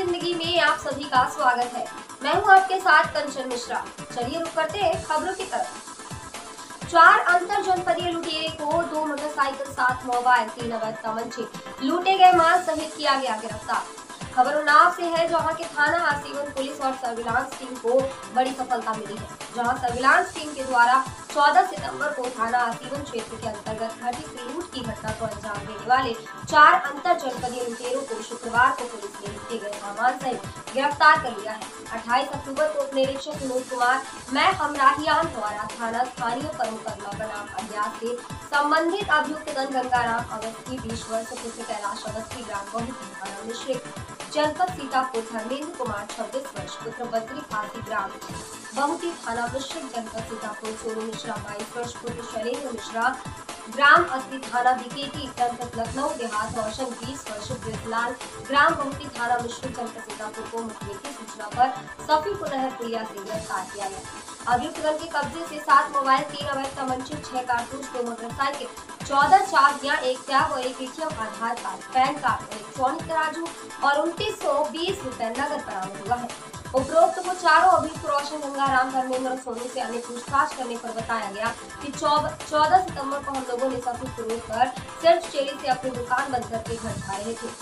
जिंदगी में आप सभी का स्वागत है। मैं हूं आपके साथ कंचन मिश्रा। चलिए रुक करते हैं खबरों की तरफ। 4 अंतर जनपदीय लुटेरे को 2 मोटरसाइकिल 7 मोबाइल 3 अवैध तमंचे लूटे गए माल सहित किया गया गिरफ्तार। खबर उन्नाव से है, जहां के थाना आसीवन पुलिस और सर्विलांस टीम को बड़ी सफलता मिली है। जहां सर्विलांस टीम के द्वारा 14 सितंबर को थाना आसीवन क्षेत्र के अंतर्गत घटित लूट की घटना को अंजाम देने वाले 4 अंतर जनपदीय लुटेरों को शुक्रवार को पुलिस ने लूटे गए सामान सहित गिरफ्तार कर लिया है। 28 अक्टूबर को उप निरीक्षक विनोद कुमार मैं हमराहियान द्वारा थाना स्थानीय पर मुकदमा बनाम अज्ञात से संबंधित अभियुक्त गंगाराम अवस्थी 20 वर्ष पुत्र कैलाश अवस्थी ग्राम बहुती थाना मिश्रित जनपद सीतापुर धर्मेंद्र कुमार 26 वर्ष पुत्र बद्री फांसी ग्राम बहुती थाना मिश्रित जनपद सीतापुर सोनू मिश्रा 22 वर्ष पुत्र शैलेंद्र मिश्रा ग्राम अस्सी थाना बीकेटी जनपद लखनऊ देहात रोशन 20 वर्ष ब्रजलाल ग्राम बहुती थाना मिश्रित जनपद सीतापुर को मुखबिर की सूचना पर सफीपुर नहर पुलिया से गिरफ्तार किया गया। अभियुक्त दल के कब्जे से 7 मोबाइल 3 अवैध तमंचे 6 कारतूस 2 मोटरसाइकिल 14 चाबियां 1 टैब और 1 ATM Aadhaar card PAN card electronic तराजू और 2920 रुपए नगद बरामद हुआ है। उपरोक्त को चारों अभियुक्त रोशन गंगाराम धर्मेंद्र और सोनू से अन्य पूछताछ करने पर बताया गया कि 14 सितंबर को हम लोगों ने सफीपुर रोड पर सेल्फ चेरी से अपनी दुकान बंद करके घर जा रहे थे।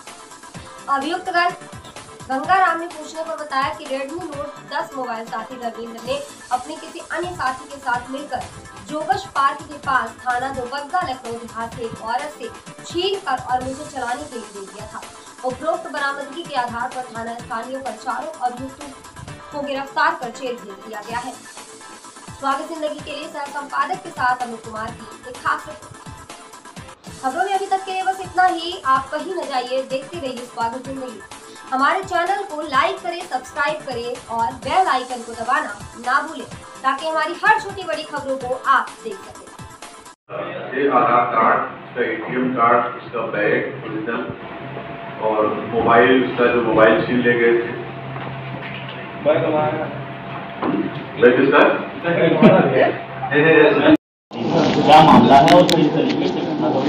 अभियुक्त गंगाराम ने पूछने पर बताया कि रेडमी नोट 10 मोबाइल साथी धर्मेंद्र ने अपने किसी अन्य साथी के साथ मिलकर जोगश पार्क के पास थाना दोबग्गा लखनऊ देहात से एक औरत से छीन कर और मुझे चलाने के लिए दे दिया था। उपरोक्त बरामदगी के आधार पर थाना स्थानीय पर चारों अभियुक्तों को गिरफ्तार कर जेल भेज दिया गया है। स्वागत जिंदगी के लिए सह संपादक के साथ अमित कुमार की एक खास रिपोर्ट। खबरों में अभी तक के लिए बस इतना ही। आप कहीं न जाइए, देखते रहिए स्वागत जिंदगी। हमारे चैनल को लाइक करें, सब्सक्राइब करें और बेल आइकन को दबाना ना भूलें ताकि हमारी हर छोटी बड़ी खबरों को आप देख सकें। ये आधार कार्ड, उसका एटीएम कार्ड, उसका बैग ओरिजिनल और मोबाइल, उसका जो मोबाइल छीन ले गए थे। बैग क्या मामला है और किस तरीके से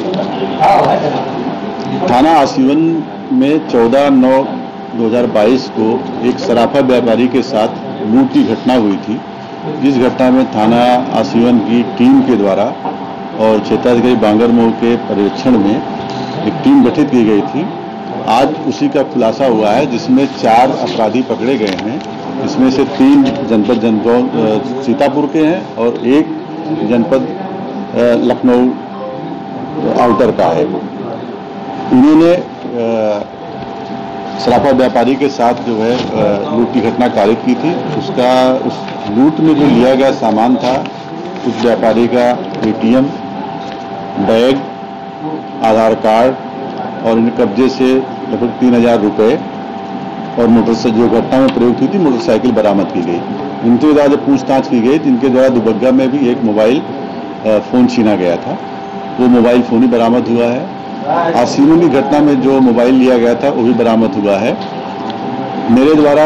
थाना आसीवन में 14/9/2022 को एक सराफा व्यापारी के साथ लूट की घटना हुई थी। जिस घटना में थाना आसीवन की टीम के द्वारा और क्षेत्राधिकारी बांगरमऊ के पर्यवेक्षण में एक टीम गठित की गई थी। आज उसी का खुलासा हुआ है, जिसमें 4 अपराधी पकड़े गए हैं। इसमें से 3 जनपद सीतापुर के हैं और 1 जनपद लखनऊ आउटर का है। उन्होंने सराफा व्यापारी के साथ जो है लूट की घटना कारित की थी। उस लूट में जो लिया गया सामान था, उस व्यापारी का एटीएम, बैग, आधार कार्ड और इन कब्जे से लगभग 3000 रुपये और मोटरसाइकिल जो घटना में प्रयुक्त हुई थी मोटरसाइकिल बरामद की गई। इनके द्वारा जब पूछताछ की गई, जिनके द्वारा दुबग्गा में भी एक मोबाइल फ़ोन छीना गया था, वो मोबाइल फ़ोन ही बरामद हुआ है। आसीवन की घटना में जो मोबाइल लिया गया था वो भी बरामद हुआ है। मेरे द्वारा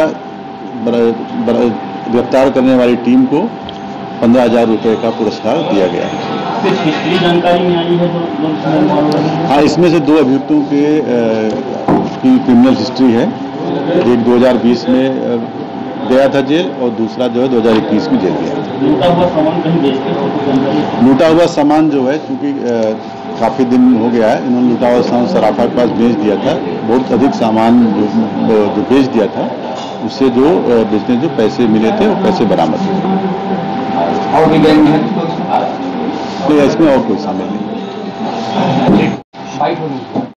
गिरफ्तार करने वाली टीम को 15,000 रुपये का पुरस्कार दिया गया है। जानकारी में आई है हाँ, इसमें से 2 अभियुक्तों की क्रिमिनल हिस्ट्री है। एक 2020 में गया था जेल और दूसरा जो है 2021 में जेल गया। लूटा हुआ सामान कहीं बेचते? लूटा हुआ सामान जो है, चूँकि काफ़ी दिन हो गया है, इन्होंने लूटा हुआ सामान सराफा के पास बेच दिया था। बहुत अधिक सामान जो बेच दिया था, उससे जो बेचने जो पैसे मिले थे वो पैसे बरामद हुए। और भी गैंग है तो इसमें और कोई शामिल नहीं।